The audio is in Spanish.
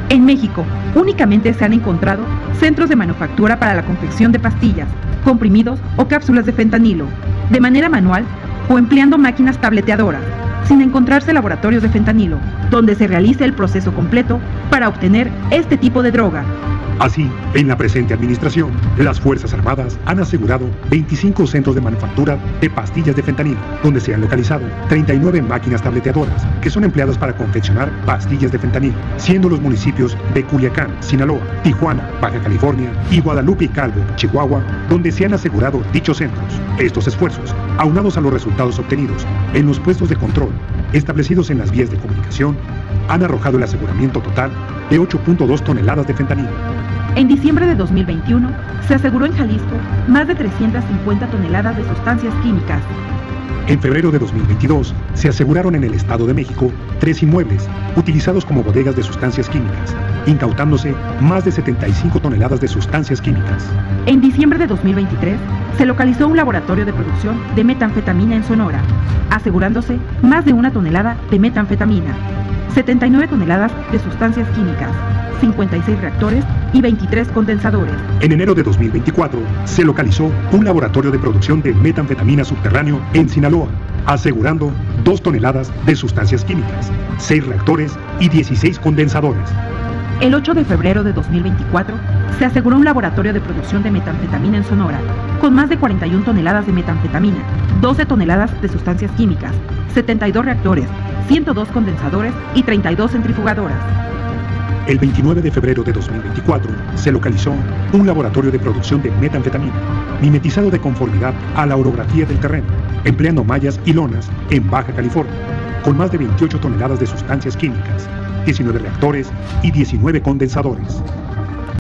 En México, únicamente se han encontrado centros de manufactura para la confección de pastillas, comprimidos o cápsulas de fentanilo, de manera manual o empleando máquinas tableteadoras, sin encontrarse laboratorios de fentanilo, donde se realice el proceso completo para obtener este tipo de droga. Así, en la presente administración, las Fuerzas Armadas han asegurado 25 centros de manufactura de pastillas de fentanilo, donde se han localizado 39 máquinas tableteadoras que son empleadas para confeccionar pastillas de fentanilo, siendo los municipios de Culiacán, Sinaloa, Tijuana, Baja California y Guadalupe y Calvo, Chihuahua, donde se han asegurado dichos centros. Estos esfuerzos, aunados a los resultados obtenidos en los puestos de control establecidos en las vías de comunicación, han arrojado el aseguramiento total de 8.2 toneladas de fentanilo. En diciembre de 2021, se aseguró en Jalisco más de 350 toneladas de sustancias químicas. En febrero de 2022, se aseguraron en el Estado de México 3 inmuebles utilizados como bodegas de sustancias químicas, incautándose más de 75 toneladas de sustancias químicas. En diciembre de 2023, se localizó un laboratorio de producción de metanfetamina en Sonora, asegurándose más de 1 tonelada de metanfetamina, 79 toneladas de sustancias químicas, 56 reactores y 23 condensadores. En enero de 2024, se localizó un laboratorio de producción de metanfetamina subterráneo en Sinaloa, asegurando 2 toneladas de sustancias químicas, 6 reactores y 16 condensadores. El 8 de febrero de 2024, se aseguró un laboratorio de producción de metanfetamina en Sonora, con más de 41 toneladas de metanfetamina, 12 toneladas de sustancias químicas, 72 reactores, 102 condensadores y 32 centrifugadoras. El 29 de febrero de 2024 se localizó un laboratorio de producción de metanfetamina, mimetizado de conformidad a la orografía del terreno, empleando mallas y lonas en Baja California, con más de 28 toneladas de sustancias químicas, 19 reactores y 19 condensadores.